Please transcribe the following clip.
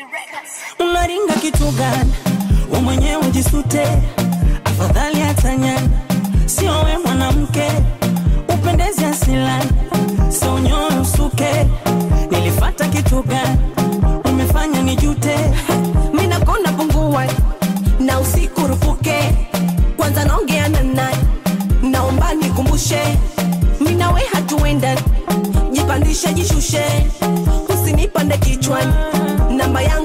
Unaringa kitu gani? Wewe mwenyewe jisute. Afadhali atanyani. Sio wewe mwanamke. Upendeze asilani. Sio nyoyo usuke. Nilifuata kitu gani? Umefanya nijute. Mimi nakona pungua na usiku rupuke. Kwanza naongea na nani? Naomba nikumbushe. Mimi nawe hatuenda. Jipandishe jishushe. Usinipande kichwani. Namba yangu